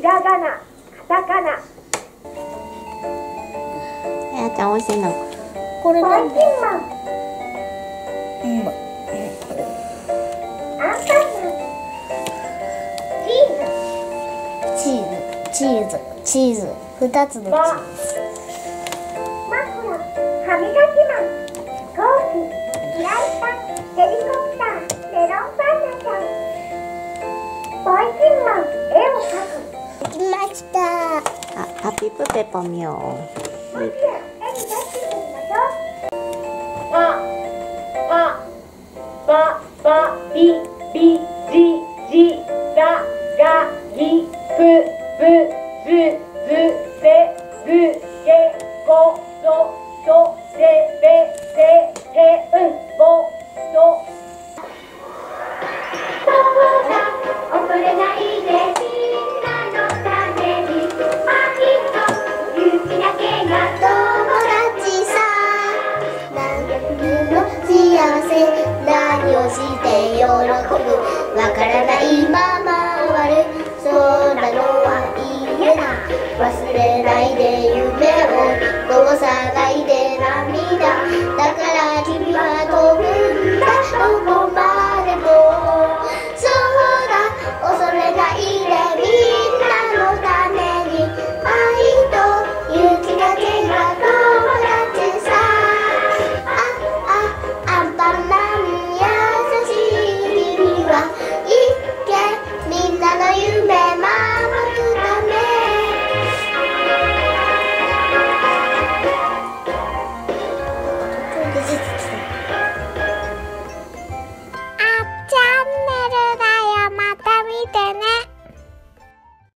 ひらがな、カタカナ。 あやちゃん美味しいの。 これなんで？アンパンマン。チーズ、 チーズ、2つのチーズ。 枕、歯磨きマン、飛行機、フライパン、ヘリコプター、メロンパンナちゃん。ばいきんまん、絵を描く。できました。 あ、パピプペポミョー。 もちろん絵に出してみましょう。ばびびじじががぎふぶずずぜずげごぞぞぜべぜへんぼぞ。そうだ、遅れないでみんなのために。あきっと勇気だけが友達さ。何の幸せ、何をして喜ぶ、わからないまま終わる。そんなのはいいえな。忘れないで夢を、午後騒いで涙だから